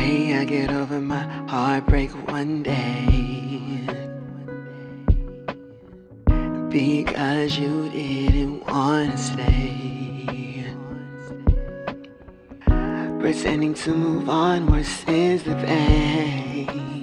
pray I get over my heartbreak one day. Because you didn't wanna stay. Pretending to move on worsens the pain.